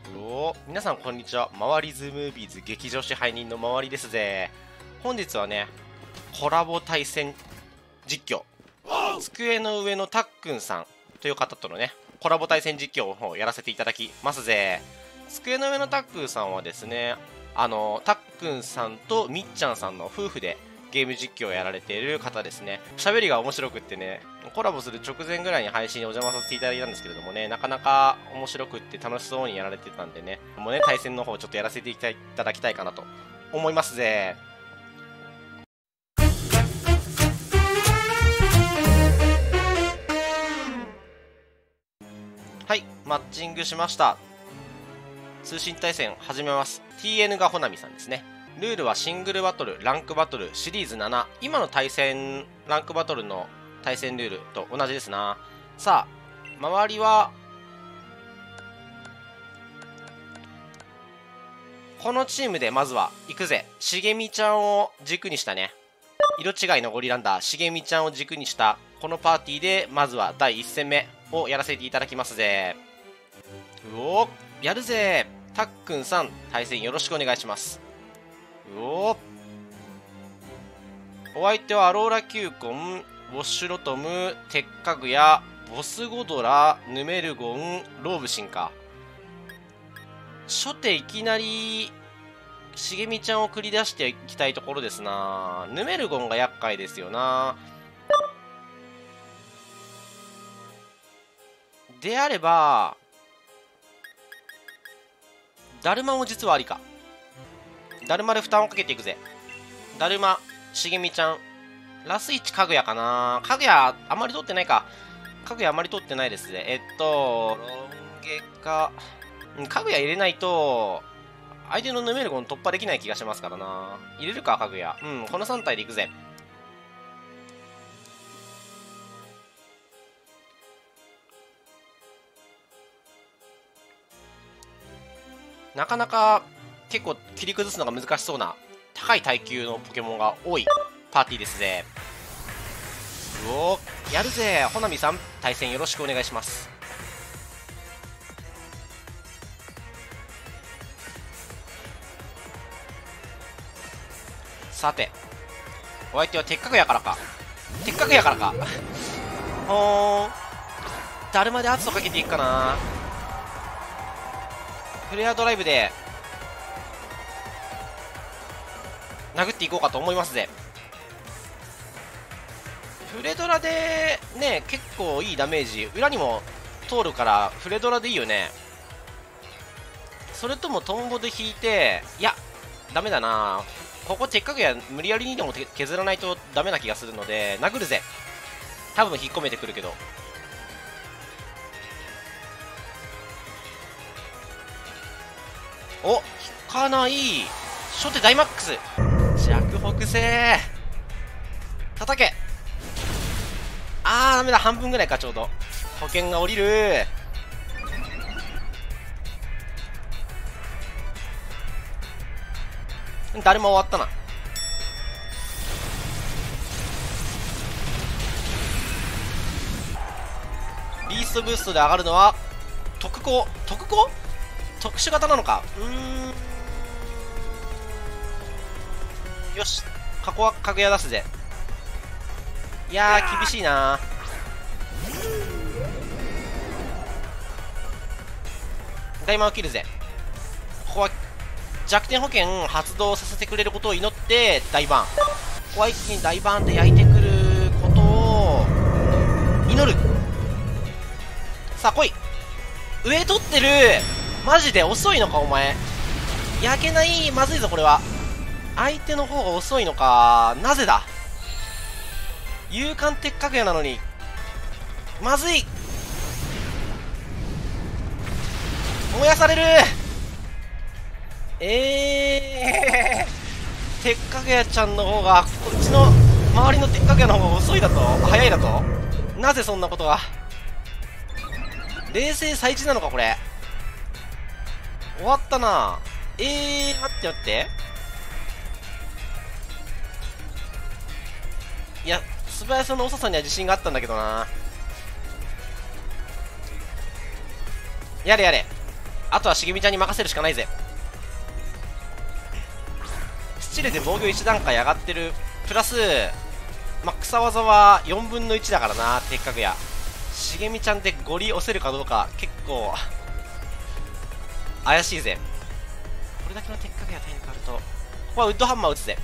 皆さんこんにちは。マワリズムービーズ劇場支配人のまわりですぜ。本日はね、コラボ対戦実況、机の上のたっくんさんという方とのね、コラボ対戦実況をやらせていただきますぜ。机の上のたっくんさんはですね、たっくんさんとみっちゃんさんの夫婦でゲーム実況をやられている方ですね。喋りが面白くってね、コラボする直前ぐらいに配信にお邪魔させていただいたんですけれどもね、なかなか面白くって楽しそうにやられてたんでね、もうね、対戦の方ちょっとやらせていただきたいかなと思いますぜ。はい、マッチングしました。通信対戦始めます。 TN がほなみさんですね。ルールはシングルバトル、ランクバトル、シリーズ7。今の対戦、ランクバトルの対戦ルールと同じですな。さあ、周りは、このチームでまずは行くぜ。茂みちゃんを軸にしたね。色違いのゴリランダー、茂みちゃんを軸にした、このパーティーで、まずは第1戦目をやらせていただきますぜ。うおー、やるぜ。たっくんさん、対戦よろしくお願いします。お相手はアローラキューコン、ウォッシュロトム、テッカグヤ、ボスゴドラ、ヌメルゴン、ローブシンか。初手いきなり茂みちゃんを繰り出していきたいところですな。ヌメルゴンが厄介ですよな。であればダルマも実はありか。ダルマで負担をかけていくぜ。ダルマ、茂みちゃん、ラス1かぐやかな。かぐやあまり取ってないか。かぐやあまり取ってないですね。ロンゲか。かぐや入れないと相手のヌメルゴン突破できない気がしますからな。入れるか、かぐや。この3体でいくぜ。なかなか結構切り崩すのが難しそうな高い耐久のポケモンが多いパーティーですぜ。うおー、やるぜ。ほなみさん、対戦よろしくお願いします。さて、お相手は鉄角やからか。鉄角やからか。ほーん、だるまで圧をかけていくかな。フレアドライブで殴っていこうかと思いますぜ。フレドラでね、結構いいダメージ裏にも通るからフレドラでいいよね。それともトンボで引いて、いやダメだな。ここ鉄角や無理やりにでも削らないとダメな気がするので殴るぜ。多分引っ込めてくるけど。お、引かない。初手大マックス。弱北西叩け。ダメだ。半分ぐらいか。ちょうど保険が降りる。誰も終わったな。リーストブーストで上がるのは特攻。特攻特殊型なのか。よし、過去はかぐや出すぜ。いやー厳しいな。大魔を切るぜ。ここは弱点保険発動させてくれることを祈って大バーン。ここは一気に大バーンで焼いてくることを祈る。さあ来い。上取ってる。マジで遅いのかお前。焼けない。まずいぞこれは。相手の方が遅いのか。なぜだ。勇敢鉄角屋なのにまずい。燃やされる。鉄角屋ちゃんの方がこっちの周りの鉄角屋の方が遅いだと。早いだと。なぜそんなことが。冷静最地なのかこれ。終わったな。待って待って。いや、素早さの遅さには自信があったんだけどな。やれやれ。 あとは茂みちゃんに任せるしかないぜ。スチルで防御1段階上がってる。プラス、草技は4分の1だからな、鉄かぐや。茂みちゃんでゴリ押せるかどうか、結構、怪しいぜ。これだけの鉄かぐや体力あると、ここはウッドハンマー打つぜ。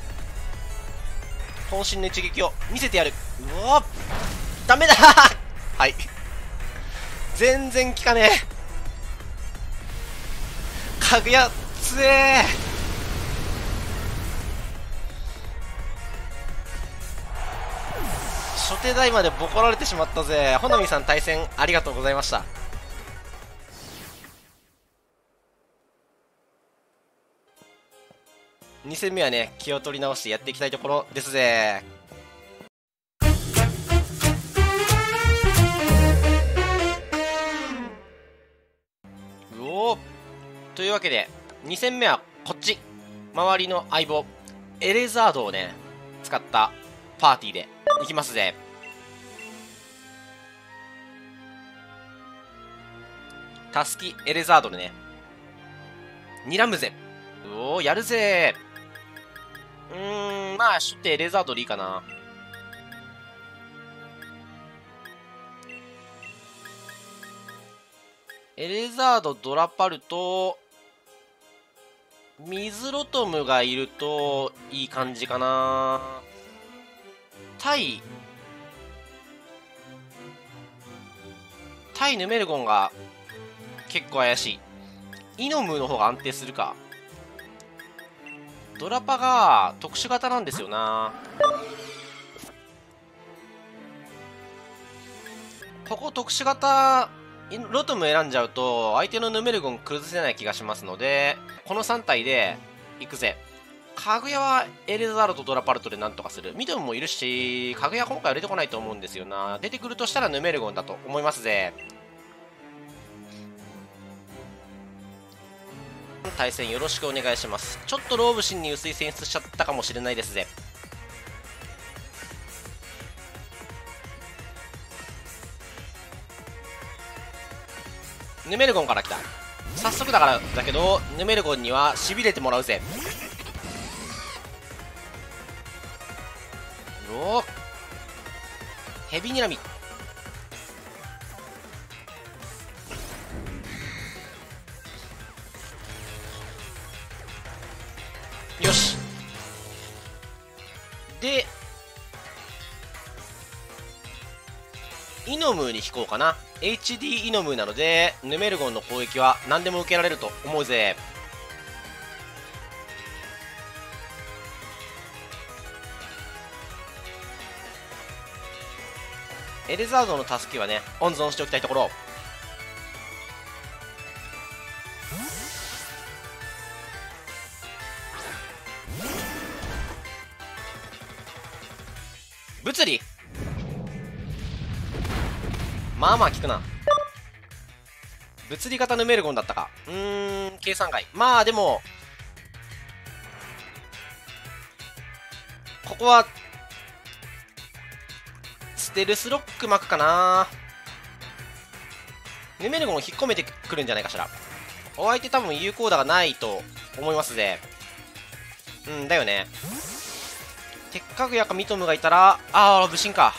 渾身の一撃を見せてやる。うお、ダメだはい。全然効かねえ。かぐや、つえー。初手台までボコられてしまったぜ。ほのみさん対戦ありがとうございました。2戦目はね、気を取り直してやっていきたいところですぜ。うおー。というわけで、2戦目はこっち。周りの相棒、エレザードをね、使ったパーティーでいきますぜ。タスキエレザードでね、睨むぜ。うおー、やるぜー。まあ、初手エレザードでいいかな。エレザード、ドラパルト、水ロトムがいるといい感じかな。対ヌメルゴンが結構怪しい。イノムの方が安定するか。ドラパが特殊型なんですよな。ここ特殊型ロトム選んじゃうと相手のヌメルゴン崩せない気がしますので、この3体でいくぜ。かぐやはエレザードとドラパルトでなんとかする。ミドルもいるし、かぐや今回は出てこないと思うんですよな。出てくるとしたらヌメルゴンだと思いますぜ。対戦よろしくお願いします。ちょっとローブシンに薄い選出しちゃったかもしれないですぜ。ヌメルゴンから来た。早速だけどヌメルゴンにはしびれてもらうぜ。おー、ヘビにらみ。よし。でイノムーに引こうかな。 HD イノムーなのでヌメルゴンの攻撃は何でも受けられると思うぜ。エレザードの助けはね温存しておきたいところ。物理まあまあ効くな。物理型ヌメルゴンだったか。計算外。まあでもここはステルスロック巻くかな。ヌメルゴンを引っ込めてくるんじゃないかしら。お相手多分有効打がないと思いますぜ。だよね。鉄かぐやかミトムがいたら、武神か。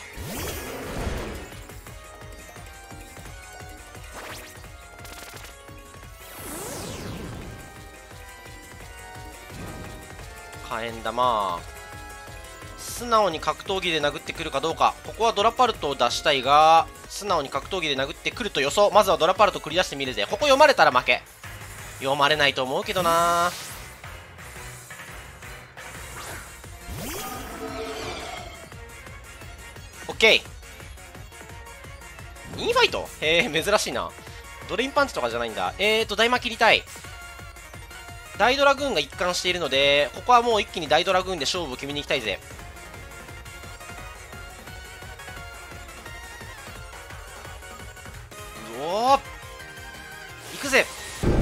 火炎玉。素直に格闘技で殴ってくるかどうか。ここはドラパルトを出したいが、素直に格闘技で殴ってくると予想。まずはドラパルト繰り出してみるぜ。ここ読まれたら負け。読まれないと思うけどな。オッケー。インファイト？へえ、珍しいな。ドレインパンチとかじゃないんだ。大魔切りたい。大ドラグーンが一貫しているので、ここはもう一気に大ドラグーンで勝負を決めに行きたいぜ。うおー、行くぜ。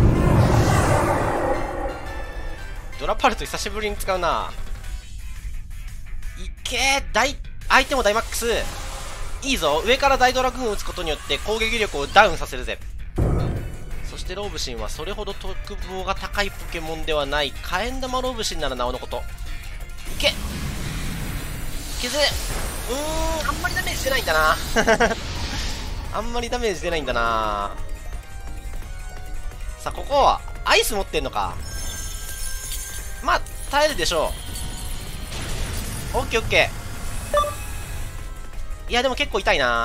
ドラパルト久しぶりに使うな。いけー。相手もダイマックス。いいぞ。上から大ドラグーンを打つことによって攻撃力をダウンさせるぜ。そしてしてローブシンはそれほど特防が高いポケモンではない。火炎玉ローブシンならなおのこと。いけ削れ。あんまりダメージ出ないんだなあんまりダメージ出ないんだな。さあここはアイス持ってんのか。まあ耐えるでしょう。オッケーオッケー。いやでも結構痛いな。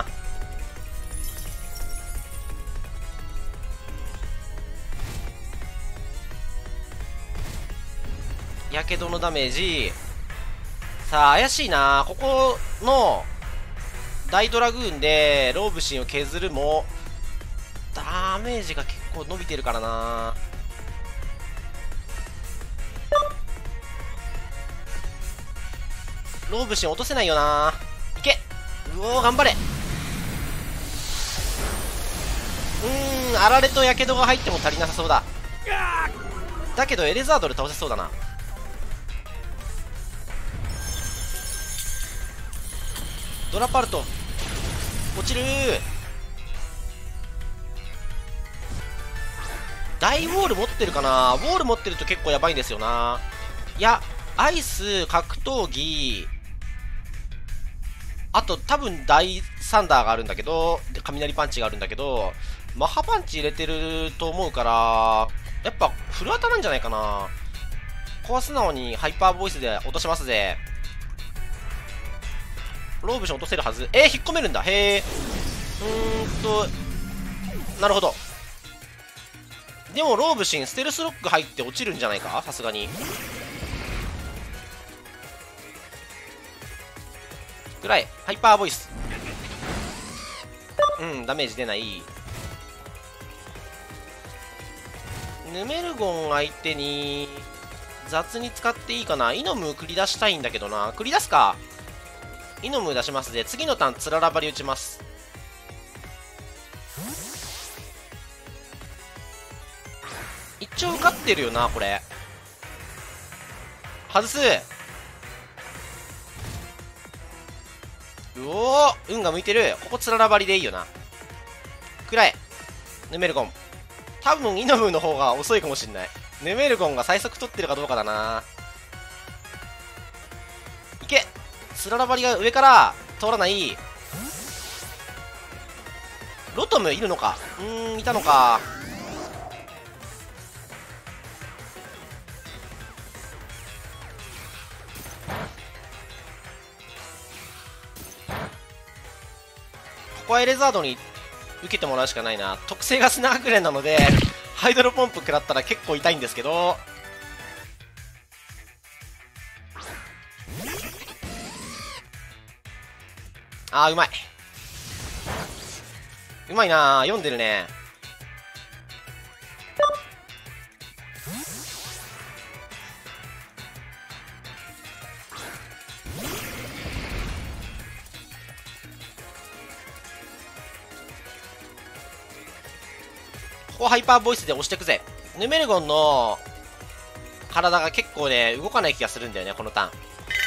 やけどのダメージ。さあ怪しいな。ここの大ドラグーンでローブシンを削るもダメージが結構伸びてるからな。ローブシン落とせないよな。いけ。うおー頑張れ。あられとやけどが入っても足りなさそうだ。だけどエレザードで倒せそうだな。ドラパルト落ちる。大ウォール持ってるかな。ウォール持ってると結構やばいんですよな。いやアイス格闘技、あと多分大サンダーがあるんだけど、で雷パンチがあるんだけど、マッハパンチ入れてると思うから、やっぱフルアタなんじゃないかな。ここは素直にハイパーボイスで落としますぜ。ローブシン落とせるはず。引っ込めるんだ。へえ。なるほど。でもローブシンステルスロック入って落ちるんじゃないか、さすがに。ぐらいハイパーボイス。ダメージ出ない。ヌメルゴン相手に雑に使っていいかな。イノム繰り出したいんだけどな。繰り出すか。イノム出しますで、次のターンつららばり打ちます。一応受かってるよなこれ。外す。うおー運が向いてる。ここつららばりでいいよな。くらえヌメルゴン。多分イノムの方が遅いかもしんない。ヌメルゴンが最速取ってるかどうかだな。いけ。つららばりが上から通らない。ロトムいるのか。いたのか。ここはエレザードに受けてもらうしかないな。特性が砂隠れなのでハイドロポンプ食らったら結構痛いんですけど、うまい。うまいな。読んでるね。ここハイパーボイスで押してくぜ。ヌメルゴンの体が結構ね動かない気がするんだよねこのターン。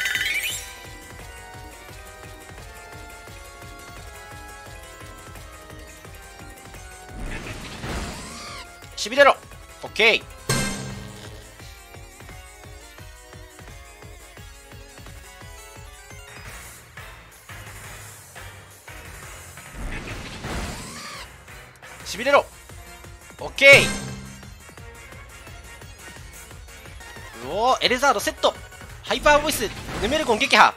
しびれろ。オッケー。しびれろ。オッケー。うおーエレザードセット。ハイパーボイスヌメルゴン撃破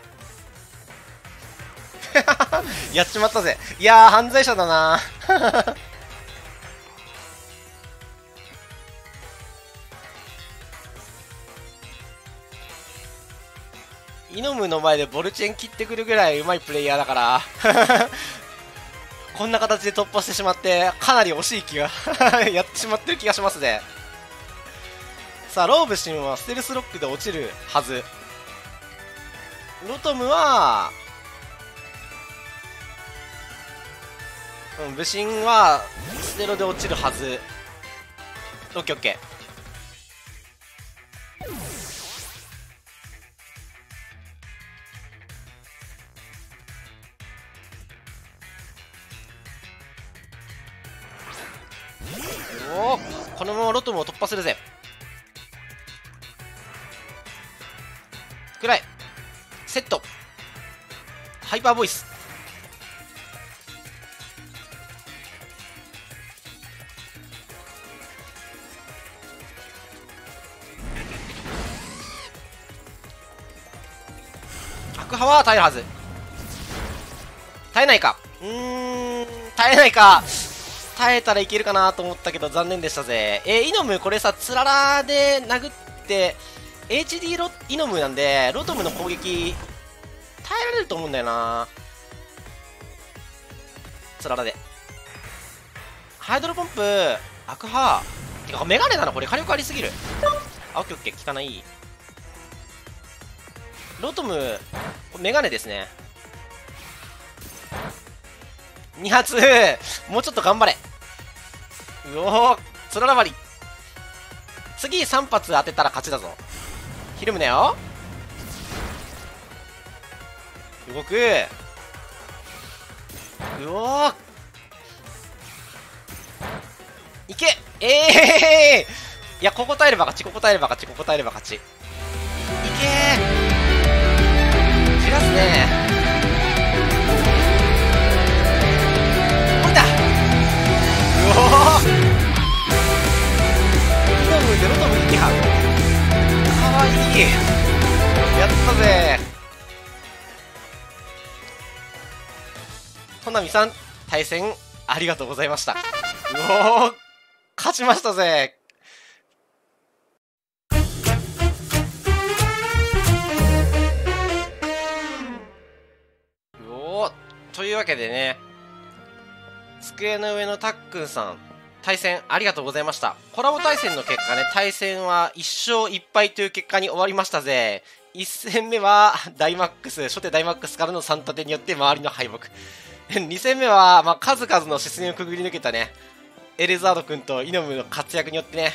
やっちまったぜ。いやー犯罪者だなイノムの前でボルチェン切ってくるぐらいうまいプレイヤーだからこんな形で突破してしまってかなり惜しい気がやってしまってる気がしますね。さあローブシンはステルスロックで落ちるはず。ロトムはブシンはステロで落ちるはず。オッケーオッケー。おおロトムを突破するぜ。くらいセットハイパーボイス。白波は耐えるはず。耐えないか。耐えないか。耐えたらいけるかなと思ったけど残念でしたぜ。イノムこれさ、つららで殴って HD イノムなんでロトムの攻撃耐えられると思うんだよな。つららでハイドロポンプアクハてかメガネだなこれ。火力ありすぎる。あ、オッケーオッケー、効かない。ロトムメガネですね。2発もうちょっと頑張れ。うおー、つららばり。次3発当てたら勝ちだぞ。ひるむなよ。動く。うおー、いけ。いや、ここ耐えれば勝ち、ここ耐えれば勝ち、ここ耐えれば勝ち。いけー、じらすね。ほいだ。うおー、イノムゼロトム撃破。かわいい。やったぜ。トナミさん、対戦ありがとうございました。うおー、勝ちましたぜ。うおー、というわけでね、机の上のたっくんさん、対戦ありがとうございました。コラボ対戦の結果ね、対戦は1勝1敗という結果に終わりましたぜ。1戦目はダイマックス、初手ダイマックスからの3立てによって周りの敗北。2戦目は、数々の視線をくぐり抜けたね、エレザード君とイノムの活躍によってね、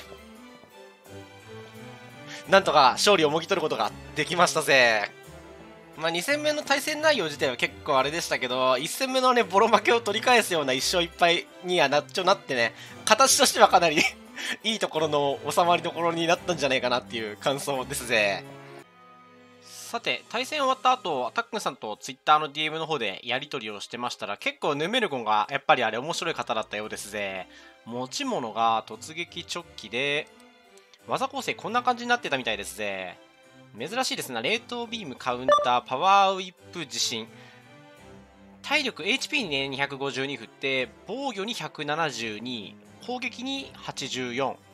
なんとか勝利をもぎ取ることができましたぜ。2戦目の対戦内容自体は結構あれでしたけど、1戦目のね、ボロ負けを取り返すような1勝1敗にはなってね、形としてはかなりいいところの収まりどころになったんじゃないかなっていう感想ですぜ。さて、対戦終わった後、たっくんさんとツイッターの DM の方でやり取りをしてましたら、結構ヌメルゴンがやっぱりあれ面白い方だったようですぜ。持ち物が突撃直帰で、技構成こんな感じになってたみたいですぜ。珍しいですな。冷凍ビームカウンター、パワーウィップ自信。体力 HP にね252振って、防御に172、攻撃に84振って、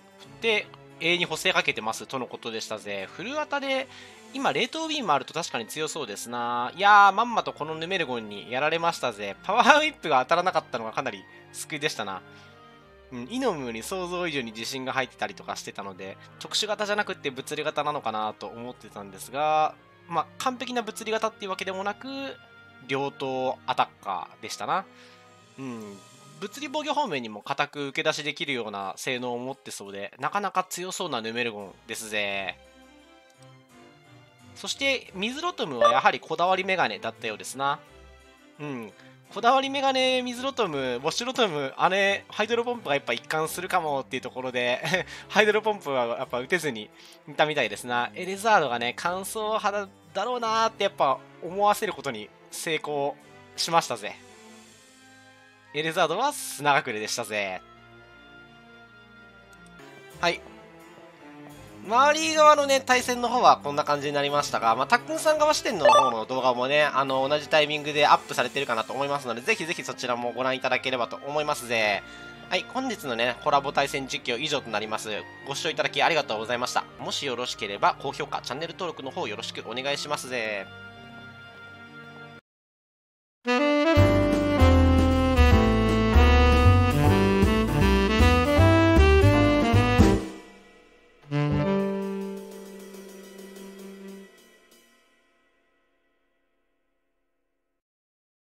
永遠に補正かけてますとのことでしたぜ。フルアタで今冷凍ビームあると確かに強そうですな。いやー、まんまとこのヌメルゴンにやられましたぜ。パワーウィップが当たらなかったのがかなり救いでしたな。イノムに想像以上に自信が入ってたりとかしてたので、特殊型じゃなくて物理型なのかなと思ってたんですが、完璧な物理型っていうわけでもなく、両刀アタッカーでしたな。物理防御方面にも固く受け出しできるような性能を持ってそうで、なかなか強そうなヌメルゴンですぜ。そして水ロトムはやはりこだわりメガネだったようですな。こだわりメガネ水ロトム、ウォッシュロトム、ハイドロポンプがやっぱ一貫するかもっていうところでハイドロポンプはやっぱ打てずにいたみたいですな。エレザードがね、乾燥肌だろうなーってやっぱ思わせることに成功しましたぜ。エレザードは砂隠れでしたぜ。はい。周り側のね、対戦の方はこんな感じになりましたが、たっくんさん側視点の方の動画もね、同じタイミングでアップされてるかなと思いますので、ぜひぜひそちらもご覧いただければと思いますぜ。はい、本日のね、コラボ対戦実況以上となります。ご視聴いただきありがとうございました。もしよろしければ、高評価、チャンネル登録の方よろしくお願いしますぜ。